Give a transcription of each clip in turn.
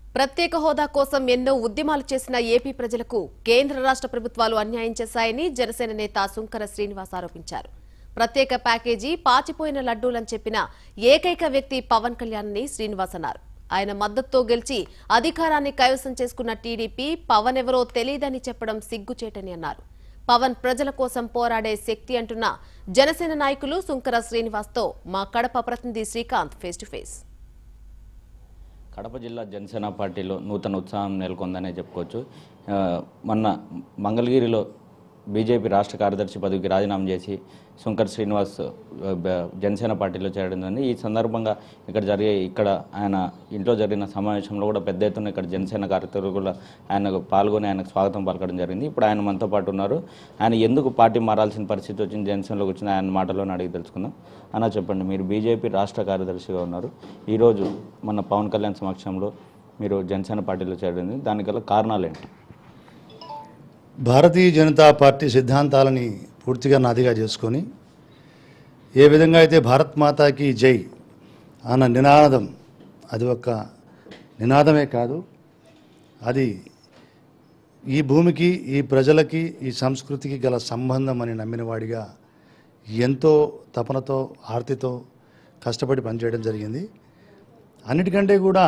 ప్రత్యేక హోదా కోసం ఎన్నో ఉద్యమాలు చేసిన ఏపీ ప్రజలకు కేంద్ర రాష్ట్ర ప్రభుత్వాలు అన్యాయం చేశాయని జనసేన నేత సుంకర శ్రీనివాస్ ఆరోపించారు. ప్రత్యేక ప్యాకేజీ పాచిపోయిన లడ్డూలని చెప్పిన ఏకైక వ్యక్తి పవన్ కళ్యాణ్ అని శ్రీనివాస్ అన్నారు. ఆయన మద్దతుతో గెలిచి అధికారాన్ని కైవసం చేసుకున్న టీడీపీ పవన్ ఎవరో తెలియదని చెప్పడం సిగ్గుచేటని అన్నారు. పవన్ ప్రజల కోసం పోరాడే శక్తి అంటున్న జనసేన నాయకులు సుంకర శ్రీనివాస్తో మా కడప ప్రతినిధి Srikanth face to face. Kadapa జిల్లా జనసేన పార్టీలో నూతన ఉత్సాహం నెలకొందనే చెప్పుకోవచ్చు. మొన్న మంగళగిరిలో బీజేపీ రాష్ట్ర కార్యదర్శి పదవికి రాజీనామా చేసి సుంకర్ శ్రీనివాస్ జనసేన పార్టీలో చేరడం జరిగింది. ఈ సందర్భంగా ఇక్కడ ఆయన ఇంట్లో జరిగిన సమావేశంలో కూడా పెద్ద ఎత్తున ఇక్కడ జనసేన కార్యకర్తలు కూడా ఆయనకు పాల్గొని ఆయనకు స్వాగతం పలకడం జరిగింది. ఇప్పుడు ఆయన మనతో పాటు ఉన్నారు. ఆయన ఎందుకు పార్టీ మారాల్సిన పరిస్థితి వచ్చింది, జనసేనలోకి వచ్చిన ఆయన మాటలోనే అడిగి తెలుసుకుందాం. అన్న చెప్పండి, మీరు బీజేపీ రాష్ట్ర కార్యదర్శిగా ఉన్నారు. ఈరోజు మన పవన్ కళ్యాణ్ సమక్షంలో మీరు జనసేన పార్టీలో చేరింది, దానికల్లా కారణాలు ఏంటి? భారతీయ జనతా పార్టీ సిద్ధాంతాలని పూర్తిగా నాదిగా చేసుకొని ఏ విధంగా అయితే భారత్ మాతాకి జై అన్న నినాదం, అది ఒక నినాదమే కాదు, అది ఈ భూమికి, ఈ ప్రజలకి, ఈ సంస్కృతికి గల సంబంధం అని నమ్మినవాడిగా ఎంతో తపనతో, ఆర్తితో కష్టపడి పనిచేయడం జరిగింది. అన్నిటికంటే కూడా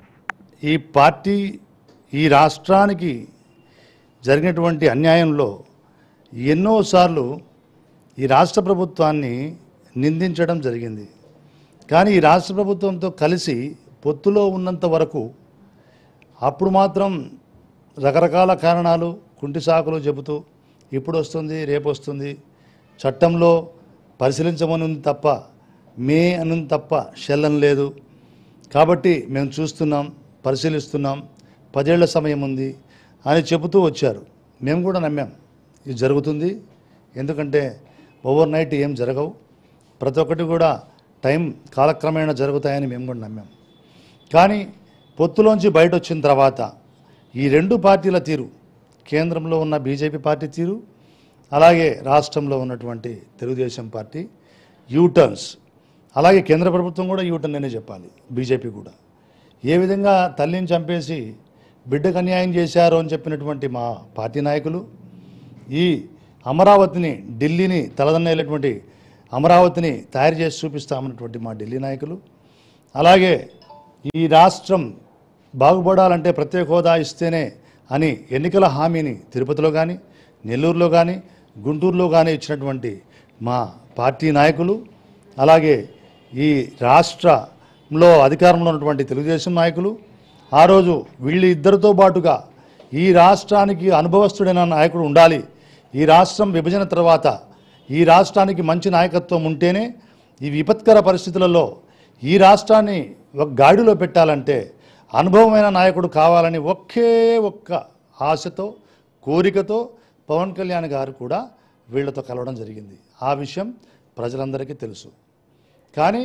ఈ పార్టీ ఈ రాష్ట్రానికి జరిగినటువంటి అన్యాయంలో ఎన్నోసార్లు ఈ రాష్ట్ర ప్రభుత్వాన్ని నిందించడం జరిగింది. కానీ ఈ రాష్ట్ర ప్రభుత్వంతో కలిసి పొత్తులో ఉన్నంత వరకు అప్పుడు మాత్రం రకరకాల కారణాలు, కుంటి సాకులు చెబుతూ ఇప్పుడు వస్తుంది, రేపు వస్తుంది, చట్టంలో పరిశీలించమని తప్ప మే అని తప్ప షెల్లం లేదు, కాబట్టి మేము చూస్తున్నాం, పరిశీలిస్తున్నాం, 10 ఏళ్ల సమయం ఉంది అని చెబుతూ వచ్చారు. మేము కూడా నమ్మాం ఇది జరుగుతుంది, ఎందుకంటే ఓవర్ నైట్ ఏం జరగవు, ప్రతి ఒక్కటి కూడా టైం కాలక్రమేణా జరుగుతాయని మేము కూడా నమ్మాం. కానీ పొత్తులోంచి బయట వచ్చిన తర్వాత ఈ రెండు పార్టీల తీరు, కేంద్రంలో ఉన్న బీజేపీ పార్టీ తీరు, అలాగే రాష్ట్రంలో ఉన్నటువంటి తెలుగుదేశం పార్టీ యూటర్న్స్, అలాగే కేంద్ర ప్రభుత్వం కూడా యూటర్న్ అనే చెప్పాలి, బీజేపీ కూడా ఏ విధంగా తల్లిని చంపేసి బిడ్డకు అన్యాయం చేశారు అని చెప్పినటువంటి మా పార్టీ నాయకులు, ఈ అమరావతిని, ఢిల్లీని తలదన్నేటువంటి అమరావతిని తయారు చేసి చూపిస్తామన్నటువంటి మా ఢిల్లీ నాయకులు, అలాగే ఈ రాష్ట్రం బాగుపడాలంటే ప్రత్యేక హోదా ఇస్తేనే అని ఎన్నికల హామీని తిరుపతిలో కానీ, నెల్లూరులో కానీ, గుంటూరులో కానీ ఇచ్చినటువంటి మా పార్టీ నాయకులు, అలాగే ఈ రాష్ట్రంలో అధికారంలో ఉన్నటువంటి తెలుగుదేశం నాయకులు, ఆ రోజు వీళ్ళు ఇద్దరితో పాటుగా ఈ రాష్ట్రానికి అనుభవస్తుడైన నాయకుడు ఉండాలి, ఈ రాష్ట్రం విభజన తర్వాత ఈ రాష్ట్రానికి మంచి నాయకత్వం ఉంటేనే ఈ విపత్కర పరిస్థితులలో ఈ రాష్ట్రాన్ని ఒక గాడిలో పెట్టాలంటే అనుభవమైన నాయకుడు కావాలని ఒక్క ఆశతో, కోరికతో పవన్ కళ్యాణ్ గారు కూడా వీళ్లతో కలవడం జరిగింది. ఆ విషయం ప్రజలందరికీ తెలుసు. కానీ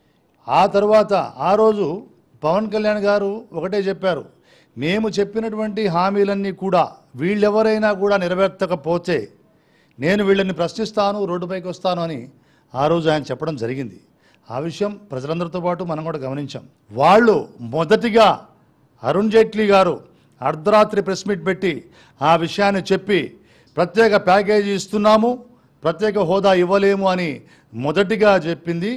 ఆ తర్వాత ఆ రోజు పవన్ కళ్యాణ్ గారు ఒకటే చెప్పారు, మేము చెప్పినటువంటి హామీలన్నీ కూడా వీళ్ళెవరైనా కూడా నెరవేర్చకపోతే నేను వీళ్ళని ప్రశ్నిస్తాను, రోడ్డుపైకి వస్తాను అని ఆ రోజు ఆయన చెప్పడం జరిగింది. ఆ విషయం ప్రజలందరితో పాటు మనం కూడా గమనించాం. వాళ్ళు మొదటిగా అరుణ్ జైట్లీ గారు అర్ధరాత్రి ప్రెస్ మీట్ పెట్టి ఆ విషయాన్ని చెప్పి ప్రత్యేక ప్యాకేజీ ఇస్తున్నాము, ప్రత్యేక హోదా ఇవ్వలేము అని మొదటిగా చెప్పింది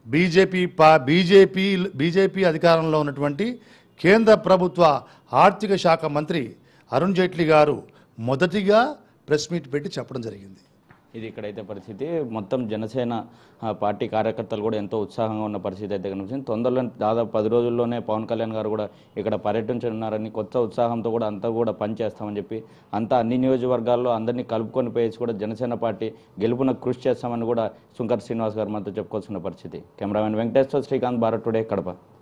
బీజేపీ అధికారంలో ఉన్నటువంటి కేంద్ర ప్రభుత్వ ఆర్థిక శాఖ మంత్రి అరుణ్ జైట్లీ గారు మొదటిగా ప్రెస్ మీట్ పెట్టి చెప్పడం జరిగింది. ఇది ఇక్కడైతే పరిస్థితి. మొత్తం జనసేన పార్టీ కార్యకర్తలు కూడా ఎంతో ఉత్సాహంగా ఉన్న పరిస్థితి అయితే కనిపిస్తుంది. తొందరలో దాదాపు 10 రోజుల్లోనే పవన్ కళ్యాణ్ గారు కూడా ఇక్కడ పర్యటించనున్నారని, కొత్త ఉత్సాహంతో కూడా అంతా కూడా పనిచేస్తామని చెప్పి, అంతా అన్ని నియోజకవర్గాల్లో అందరినీ కలుపుకొని పోయేసి కూడా జనసేన పార్టీ గెలుపున కృషి చేస్తామని కూడా సుంకర్ శ్రీనివాస్ గారు మనతో చెప్పుకోవాల్సిన పరిస్థితి. Cameraman Venkateswara, Srikanth, Bharat today, Kadapa.